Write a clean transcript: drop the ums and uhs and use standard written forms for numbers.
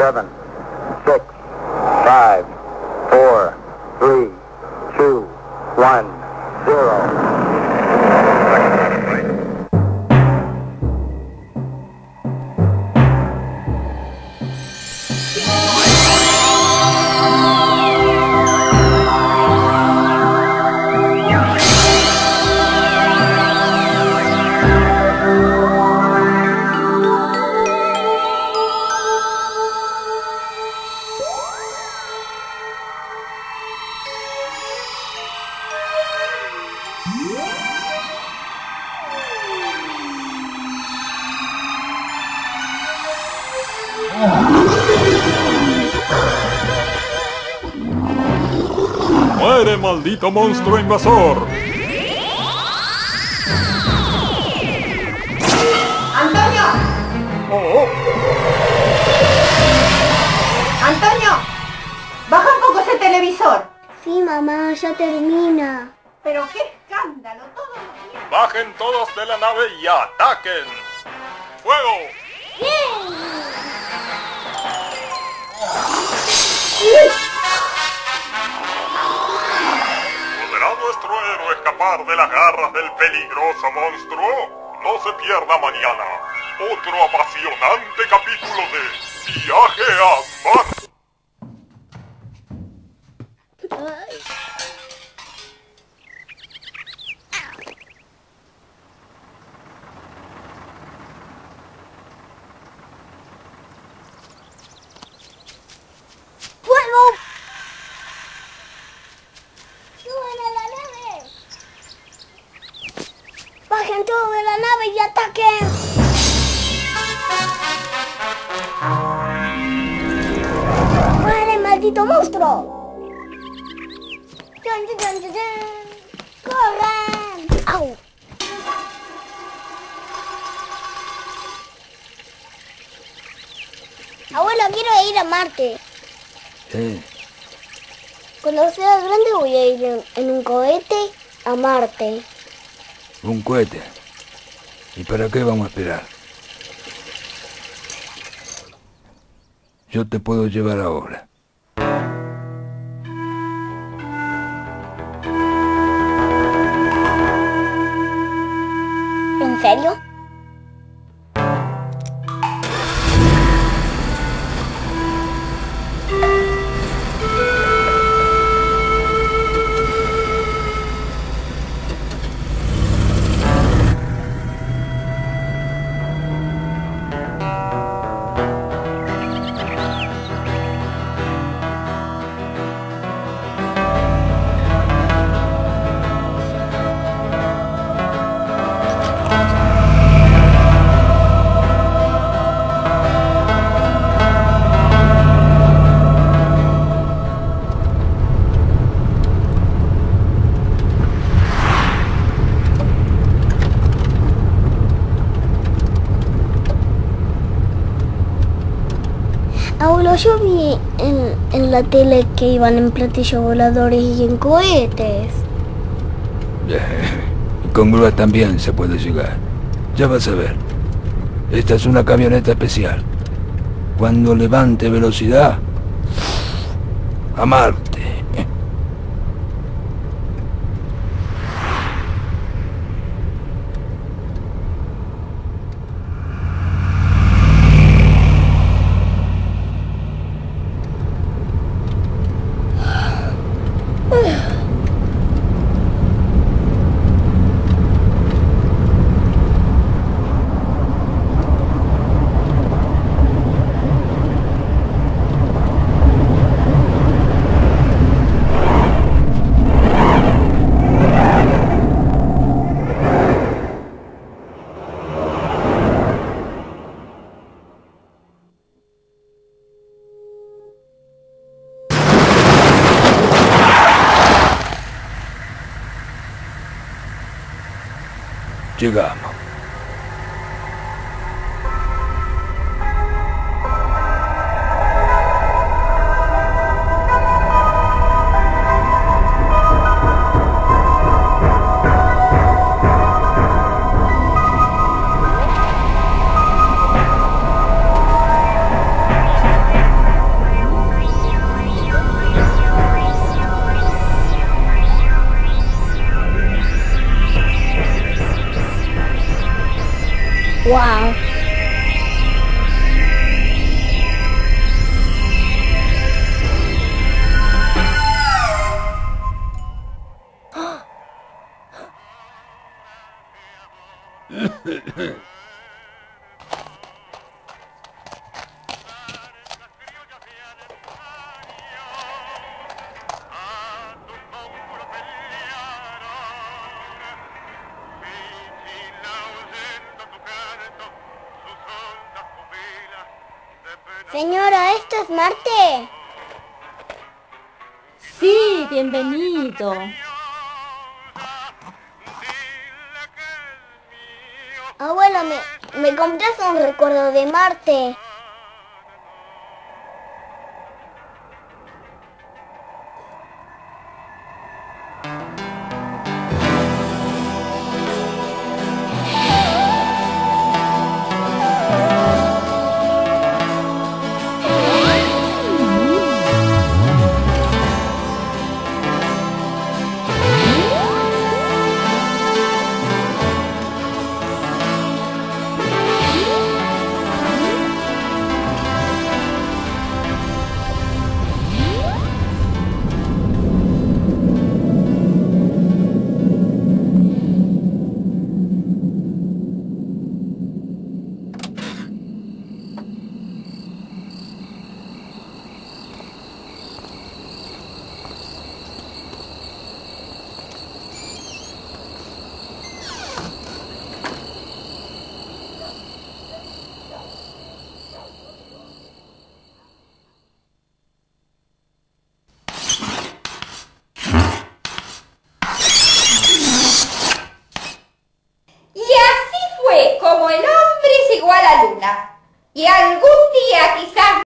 7, 6, 5, 4, 3, 2, 1, 0. ¡Muere, maldito monstruo invasor! ¡Antonio! ¡Oh! ¡Antonio! ¡Baja un poco ese televisor! Sí, mamá, ya termina. ¡Pero qué escándalo! Todos los días... ¡Bajen todos de la nave y ataquen! ¡Fuego! ¿Podrá nuestro héroe escapar de las garras del peligroso monstruo? No se pierda mañana otro apasionante capítulo de Viaje a Marte. ¡Fuego! ¡Suban a la nave! ¡Bajen todos de la nave y ataquen! ¡Muere, maldito monstruo! ¡Chan, chan, chan, chan, chan! ¡Corran! ¡Au! Abuelo, quiero ir a Marte. Sí. Cuando sea grande voy a ir en un cohete a Marte. Un cohete. ¿Y para qué vamos a esperar? Yo te puedo llevar ahora. ¿En serio? Abuelo, yo vi en la tele que iban en platillos voladores y en cohetes. Con grúa también se puede llegar. Ya vas a ver. Esta es una camioneta especial. Cuando levante velocidad, a Marte. Llegamos. Wow. Señora, ¿esto es Marte? Sí, bienvenido. Abuelo, ¿me compras un recuerdo de Marte? Como el hombre llegó a la luna. Y algún día quizás